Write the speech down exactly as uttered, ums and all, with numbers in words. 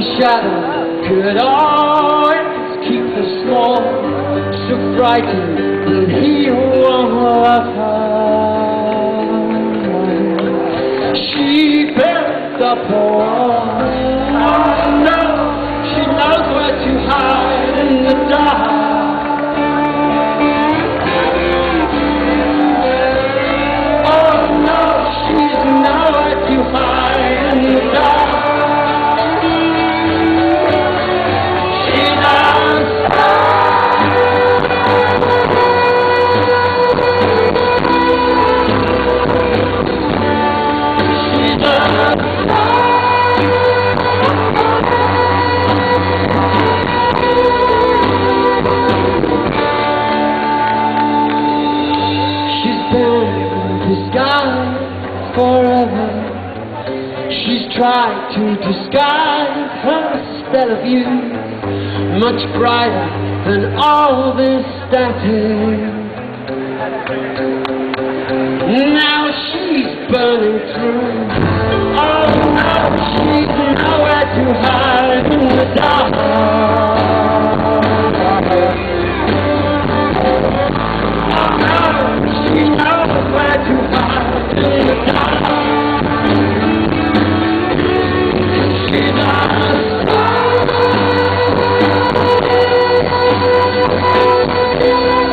shadow could always keep her small, so frightened that he won't love her. She built up a wall. Oh no, she knows where to hide in the dark. Oh no, she's nowhere to hide in the dark. Forever, she's tried to disguise her spell of you, much brighter than all this static. Now she's burning through. Oh no, she's nowhere to hide in the dark. Oh no, she knows where to hide in the dark. She's